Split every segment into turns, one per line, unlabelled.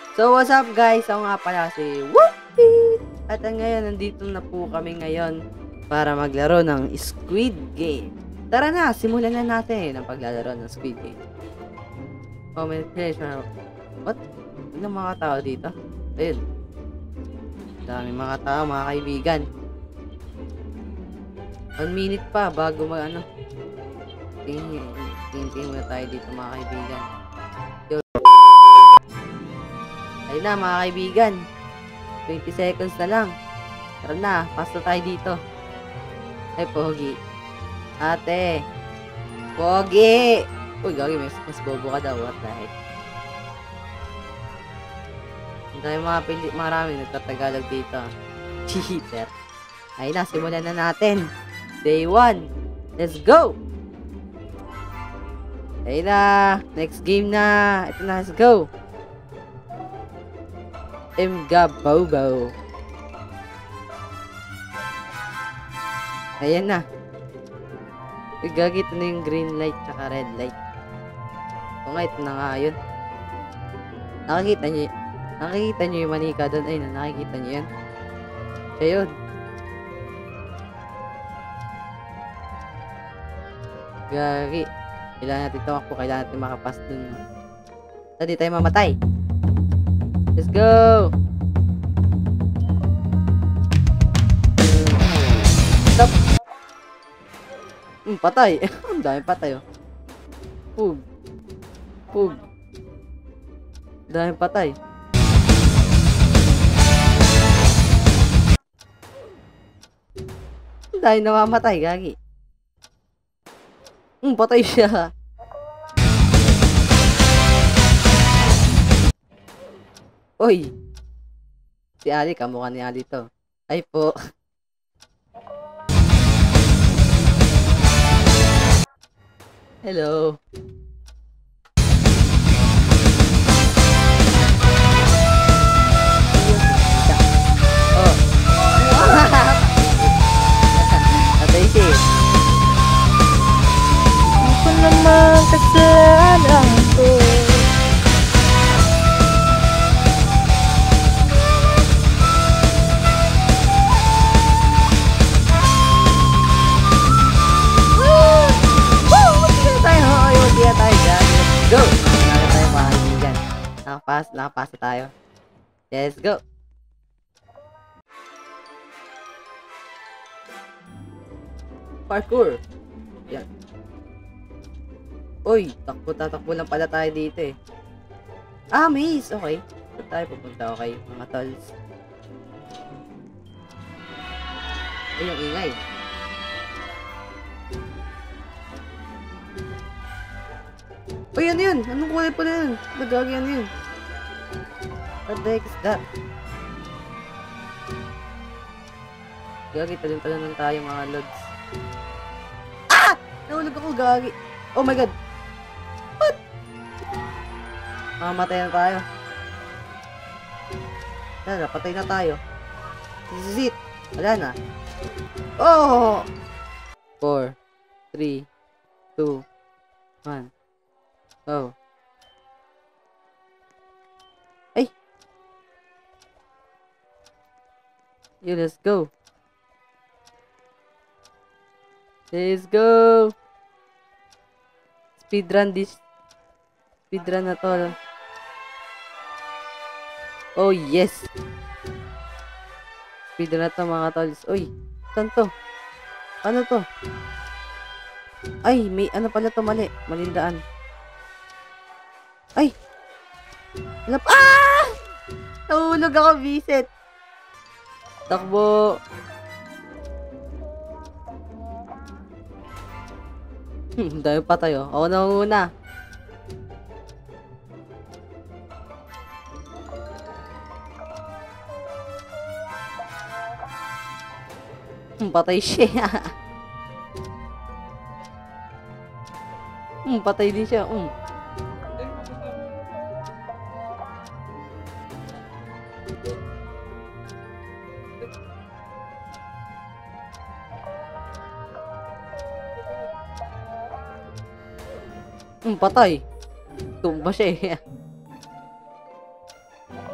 So what's up guys? Ako nga pala si Whoopie! At ngayon, nandito na po kami ngayon para maglaro ng Squid Game. Tara na, simulan na natin ang paglalaro ng Squid Game. Comment please. What? Ilang mga tao dito? Ayun. Daming mga tao, mga kaibigan. 1 minute pa bago mag-ano. Tingin muna tayo dito mga kaibigan. Ayun na mga kaibigan. 20 seconds na lang. Tara na, pass na tayo dito. Ay, Pogi. Ate. Pogi! Uy, gagi, mas bobo ka daw. What the heck? Hindi tayo marami nagtatagalog dito. Cheater. Ayun na, simulan na natin. Day 1. Let's go! Ayun na. Next game na. Ito na, let's go. Mga Bobo. Ayan na. Gagit na yung green light tsaka red light. O nga, ito na nga yun. Nakikita nyo yung manika doon. Ayun na, nakikita nyo yan. Siya yun. Gagi. Kailangan natin tumakbo. Kailangan natin makapas dun. Hindi tayo mamatay. Let's go! Stop! Patay! Ang dami patay oh. Pug! Pug! Dami patay. Ang dami namamatay, gagi. Patay siya. Uy! Si Ali, kamukha ni Ali to. Ay po. Hello. Oh. Atay siya. Ako naman kasalanan ko. Go! Nakita tayo mga kaibigan. Nakapasa tayo. Let's go! Parkour! Yan. Uy! Takbo lang pala tayo dito eh. Ah, maze! Okay. Saan tayo pupunta? Okay, mga tolls. Ay, yung ingay. Uy, ano yun? Anong kulay pala yun? Bagagi, ano yun? What the heck is that? Gagi, talon-talonan tayo mga lods. Ah! Nahulog ako, gagi. Oh my god. What? Mamamatay na tayo. Wala, patay na tayo. This is it. Wala na. Oh! 4, 3, 2, 1. Oh. Ay! Yeah, let's go. Let's go! Speedrun this. Speedrun na to. Oh, yes! Speedrun na to mga tolls. Uy! Saan to? Ano to? Ay! May ano pala to mali. Malindaan. Ay! Ah! Nahulog ako, visit. Takbo. Dahil pa tayo. Ako na muna. Patay siya. Patay din siya. Patay. Tumba siya eh.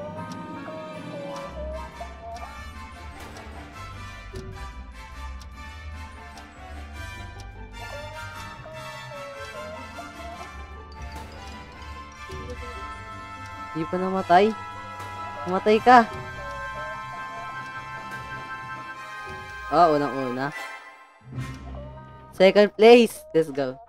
Di pa namatay. Namatay ka. Oh, unang-una. Second place. Let's go.